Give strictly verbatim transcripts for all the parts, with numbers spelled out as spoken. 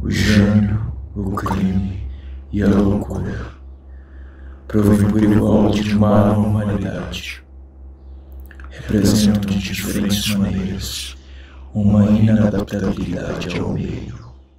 O gênio, o crime e a loucura provêm por igual de uma humanidade. Representam de diferentes maneiras uma inadaptabilidade ao meio.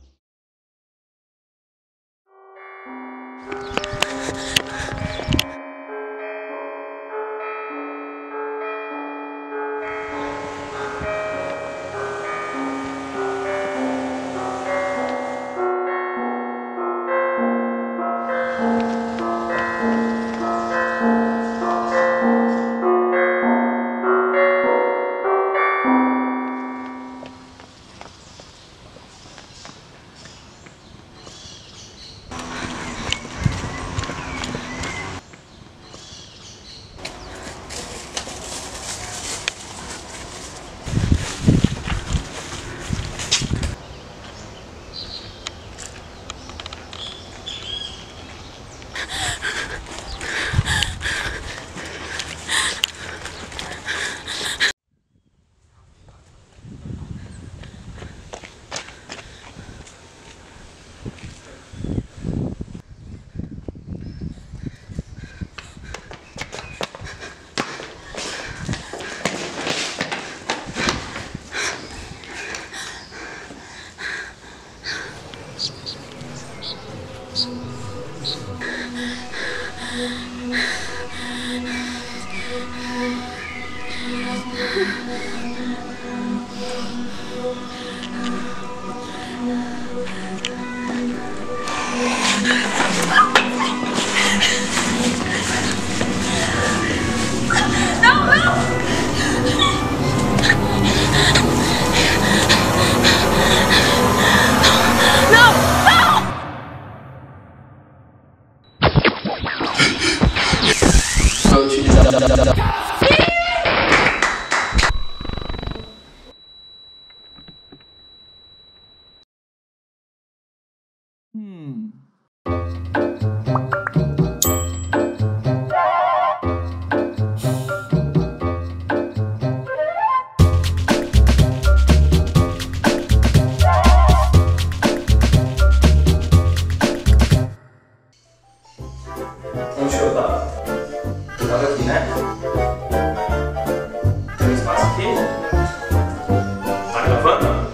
Hum. Onde eu tava? Eu tava aqui, né? Tem um espaço aqui? Tá gravando?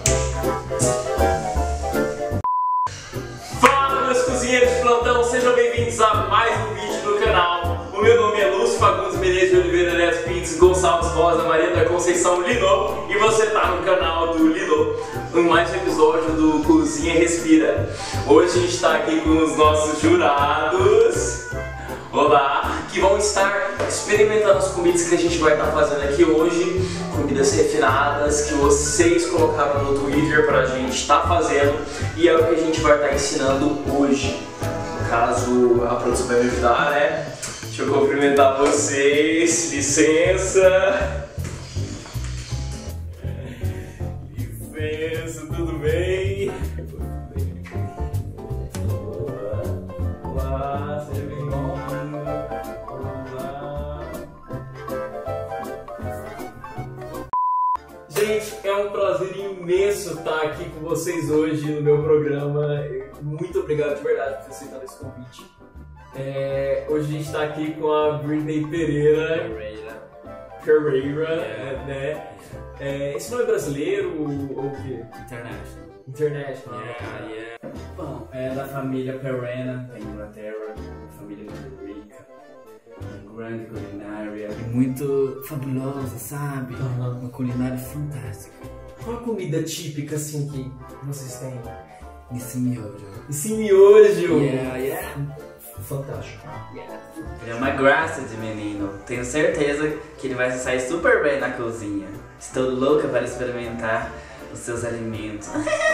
Fala, meus cozinheiros de plantão, sejam bem-vindos a mais um vídeo do canal. O meu nome é Lúcio Fagundes Menezes de Oliveira Neto Pintos Gonçalves Rosa Maria da Conceição Lino, e você tá no canal do Lino, em mais um episódio do Cozinha Respira. Hoje a gente tá aqui com os nossos jurados. Olá, que vão estar experimentando as comidas que a gente vai estar fazendo aqui hoje, comidas refinadas que vocês colocaram no Twitter pra gente estar fazendo, e é o que a gente vai estar ensinando hoje. No caso, a produção vai me ajudar, né? Deixa eu cumprimentar vocês, licença. Licença, tudo bem? Olá, seja bem-vindo. Gente, é um prazer imenso estar aqui com vocês hoje no meu programa. Muito obrigado de verdade por ter aceitado esse convite. É, hoje a gente está aqui com a Britney Pereira. Pereira. Pereira, yeah. né? É, esse nome é brasileiro ou o quê? International. International. Yeah, yeah. Bom, é da família Perena, da Inglaterra, família muito rica, uma grande culinária, muito fabulosa, sabe? Uhum. Uma culinária fantástica. Qual a comida típica assim que vocês têm? Esse miojo. Esse miojo! Yeah, yeah. Fantástico. Yeah. Ele é uma graça de menino. Tenho certeza que ele vai se sair super bem na cozinha. Estou louca para experimentar os seus alimentos.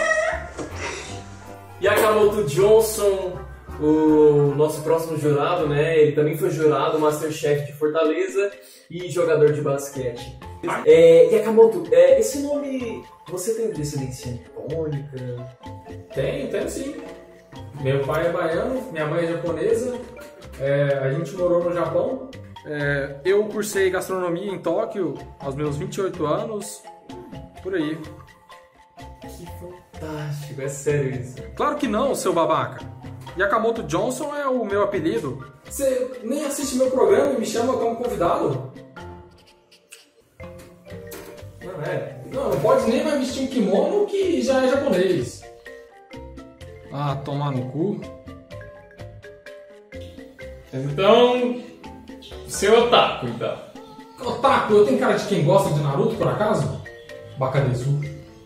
E Yakamoto Johnson, o nosso próximo jurado, né? Ele também foi jurado, Masterchef de Fortaleza e jogador de basquete. É, Yakamoto, é, esse nome, você tem descendência nipônica? Tem, tem sim. Meu pai é baiano, minha mãe é japonesa, é, a gente morou no Japão. É, eu cursei gastronomia em Tóquio aos meus vinte e oito anos, por aí. Que fantástico. fantástico, é sério isso. Claro que não, seu babaca. Yakamoto Johnson é o meu apelido. Você nem assiste meu programa e me chama como convidado? Não é. Não, não pode nem mais vestir um kimono que já é japonês. Ah, tomar no cu. Então, seu otaku, então. Otaku, eu tenho cara de quem gosta de Naruto, por acaso? Bakadezu.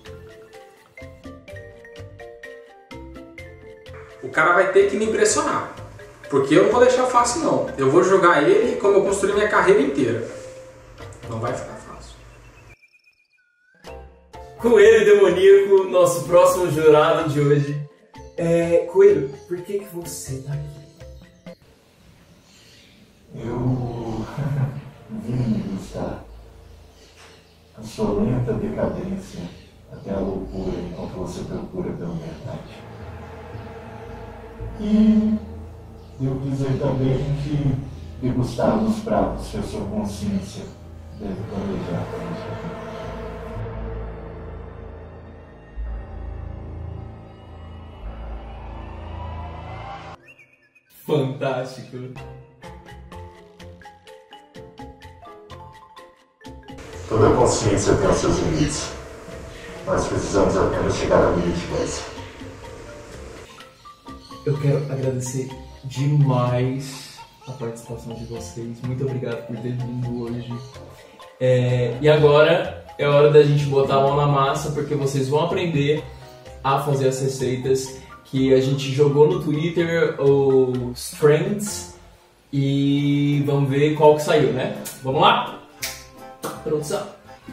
O cara vai ter que me impressionar. Porque eu não vou deixar fácil, não. Eu vou jogar ele como eu construí minha carreira inteira. Não vai ficar fácil. Coelho Demoníaco, nosso próximo jurado de hoje. É, Coelho, por que, que você tá aqui? Eu vim buscar a sua lenta decadência até a loucura enquanto você procura pela verdade. E eu dizer também que degustar dos pratos que a sua consciência deve planejar para você. Fantástico. Toda consciência tem os seus limites. Nós precisamos apenas chegar ao limite dessa. Eu quero agradecer demais a participação de vocês. Muito obrigado por ter vindo hoje. É, e agora é hora da gente botar a mão na massa, porque vocês vão aprender a fazer as receitas que a gente jogou no Twitter, os trends, e vamos ver qual que saiu, né? Vamos lá? Produção.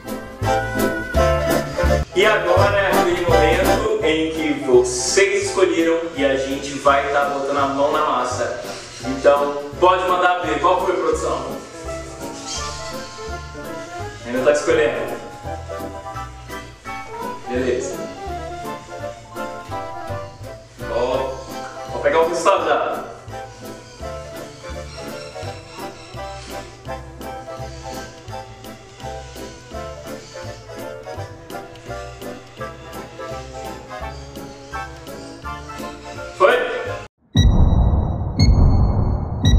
E agora é aquele momento em que vocês escolheram e a gente vai estar botando a mão na massa. Então, pode mandar ver. Qual foi a produção? Ainda tá escolhendo. Beleza. Ó, vou pegar o resultado já.